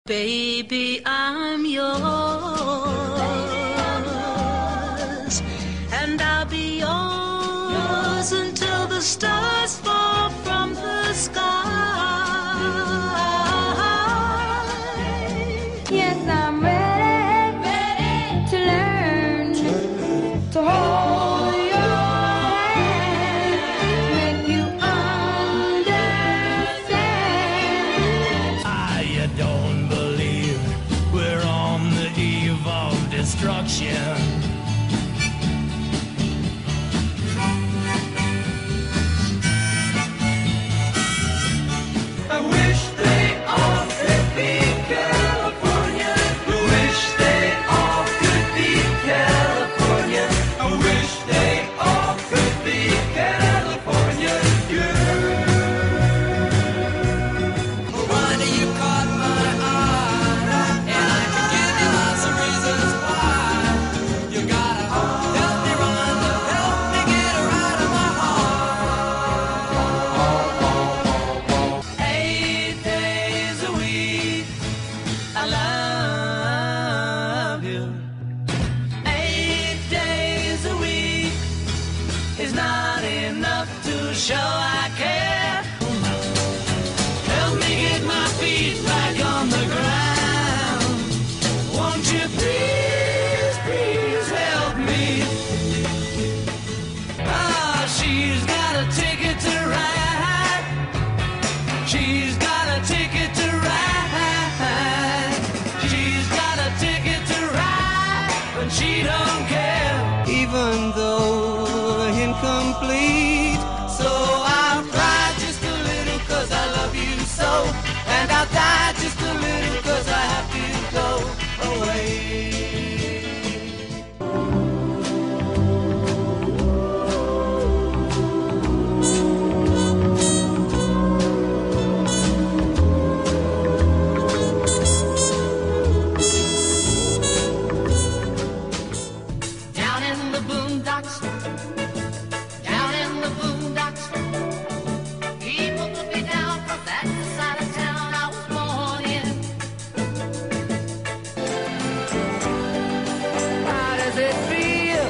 Baby, I'm yours, and I'll be yours until the stars fall from the sky. Yes, I'm ready to learn to hold your hand, make you understand. You don't believe we're on the eve of destruction. I wish they all could be California. I wish they all could be California. I wish they all could be California. Wonder you caught my eye, and I can give you lots of reasons why. You gotta help me run, help me get her out of my heart. 8 days a week, I love you. 8 days a week is not enough to show I care. Help me get my feet back on the ground. Won't you please, please help me? Ah, she's got a ticket to ride. She's got a ticket to ride. She's got a ticket to ride, but she don't care. Even though incomplete, so I'll cry just a little 'cause I love you so, and I'll die just a little 'cause I have to go away. Down in the boondocks, down in the boondocks, people put me down 'cause that's the side of town I was born in. How does it feel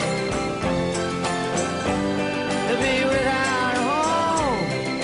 to be without a home,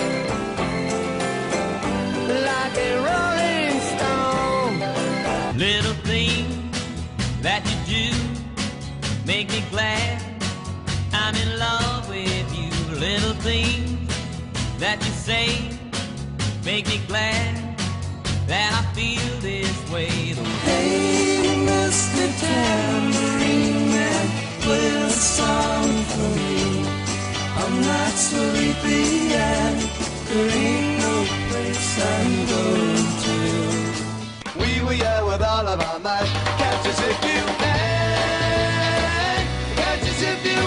like a rolling stone? Little things that you do make me glad I'm in love with you. Little things that you say make me glad that I feel this way. Hey, Mr. Tambourine Man, play a song for me. I'm not sleepy and there ain't no place I'm going to. We will yell with all of our might, catch us if you can, catch us if you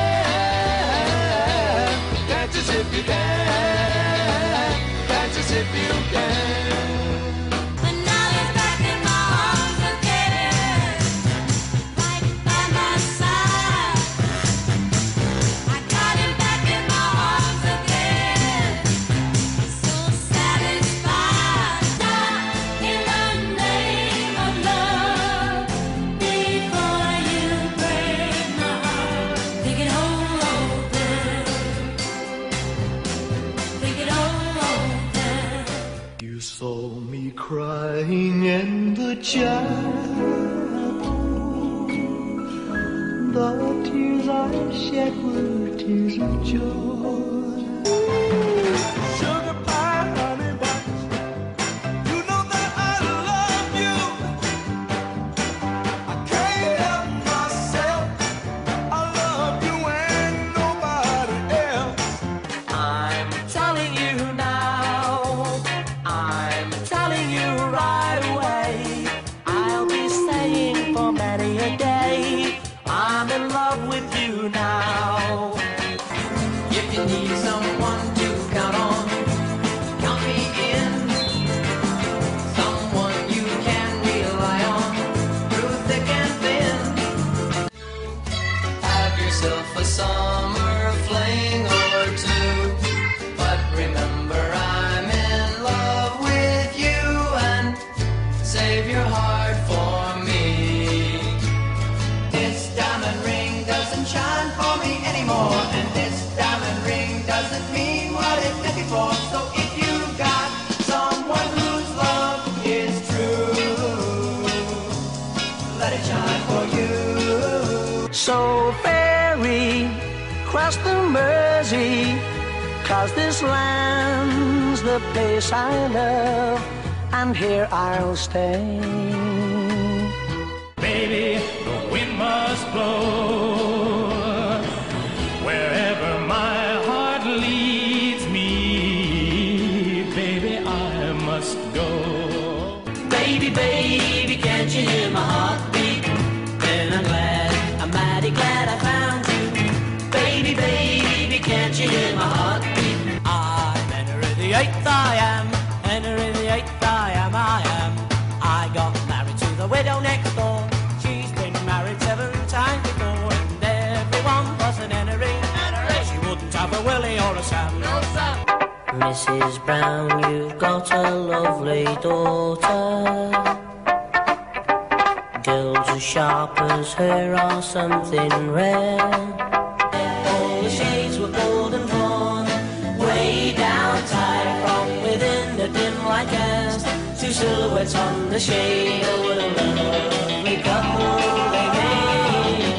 can, catch us if you can, catch us if you can. And now he's back in my arms again, right by my side. I got him back in my arms again, so satisfied. In the name of love, before you break my heart, take it all open, take it all open. You saw me crying in the chapel. The tears I shed were tears of joy. Sugar pie, honey buns, you know that I love you. I can't help myself. I love you and nobody else. I'm telling you now, I'm telling you right away, I'll be staying for many a day. I'm in love with you now. If you need across the Mersey, 'cause this land's the place I love, and here I'll stay. Baby, the wind must blow wherever my heart leads me. Baby, I must go. Baby, baby, can't you hear my heartbeat? Then I'm mighty glad I found you. Baby, baby, can't you hear my heartbeat? I'm entering the eighth, I am. Entering the eighth, I am. I got married to the widow next door. She's been married 7 times before, and everyone was an entering. She wouldn't have a Willie or a Sam. No, Sam. Mrs. Brown, you've got a lovely daughter. Girls as sharp as her are something rare. All the shades were golden drawn, way down tight from within the dim light cast. 2 silhouettes on the shade, oh what a lovely couple they made.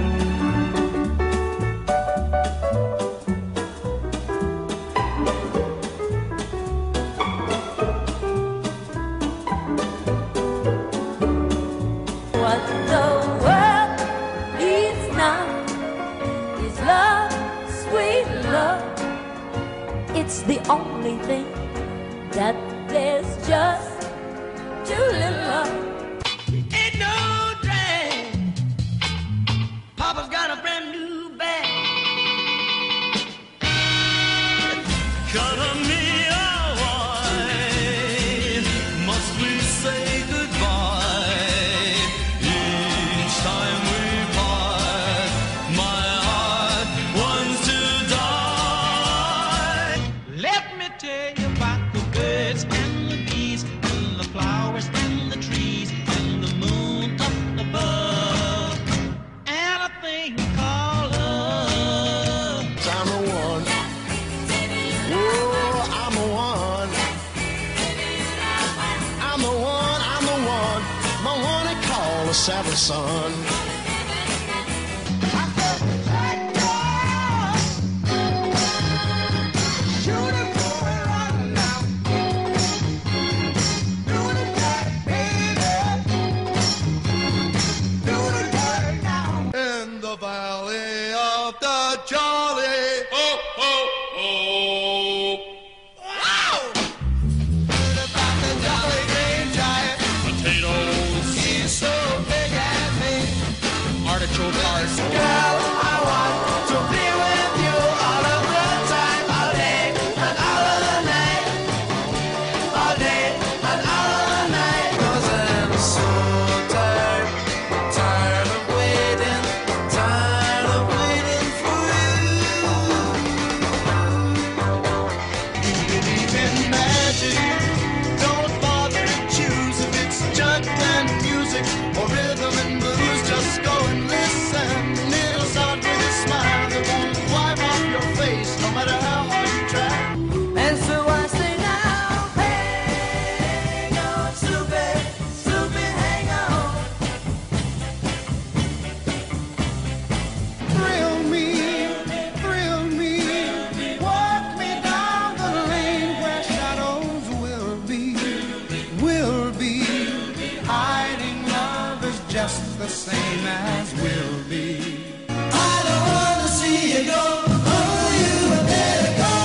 What the world needs now is love, sweet love. It's the only thing that there's just too little of. Ain't no drag. Papa's got a brand new bag. Color me a white, must we say goodbye? Each time we part, my heart wants to die. Let me tell you about the birds and the bees and the flowers and the trees and the moon up above and a thing called love. I'm the one. Oh, I'm the one. I'm the one. I'm the one. My one they call the seventh son. In the valley of the Jolly. Oh, oh, oh. Wow! Heard about the Jolly Green Giant. Potatoes. He's so big and mean. Artichoke hearts. Girl, I want to be with you all of the time, all day and all of the night. All day and all of the night. 'Cause I'm so tired, tired of waiting for you. You believe in magic, don't bother to choose if it's junk and music or rhythm and blues. Just go and listen. It'll start with a smile that won't wipe off your face, no matter how hard you try. And so I say now, hang on, stupid, stupid, hang on. Thrill me, walk me down the lane where shadows will be. Hiding love is just the same as will be. I don't wanna see you go, oh, you had better go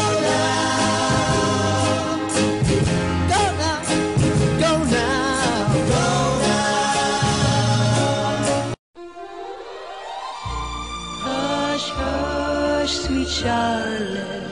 now. Go now, go now, go now. Hush, hush, sweet Charlotte,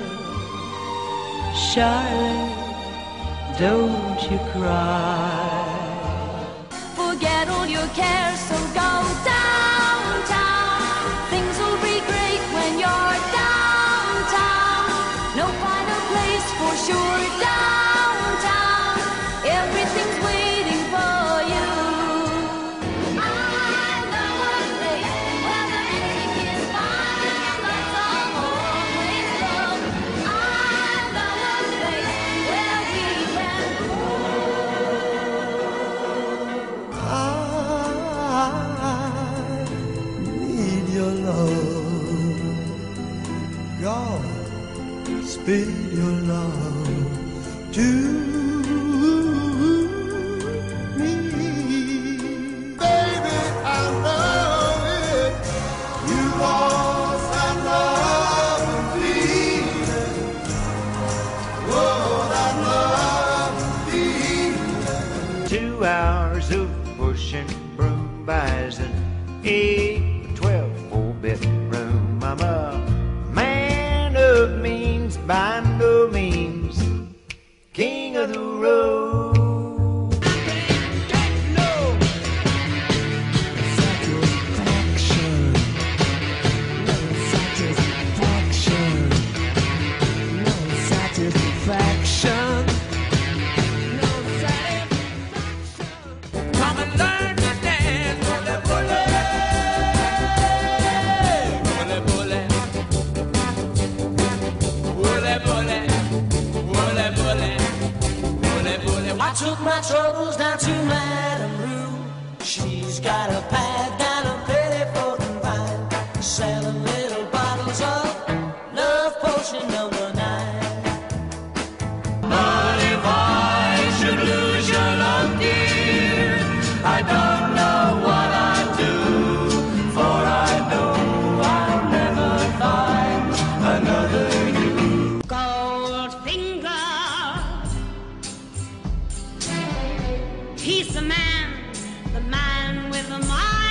Charlotte, don't you cry. Forget all your cares, so go downtown. Things will be great when you're downtown. No finer place for sure downtown. Everything's waiting for you. I know a place where the music is fine and lights are always low. I know a place where we can go. bid your love to me. Baby, I know it. You lost that love and feeling. Oh, that love and feeling. 2 hours of pushing broom buys an 8 or 12 4-bedroom. I'm a man of means, by no means king of the road. Come and learn to dance, bully, bully. Bully, bully. Bully, bully. Bully, bully. Bully, bully. I took my troubles down to Madame Rue. She's got a pad down a Petticoat and Vine, selling little bottles of love potion number 9. But if I should lose your love, dear, I don't know what I'd do, for I know I'll never find another you. Goldfinger, he's the man with the mind.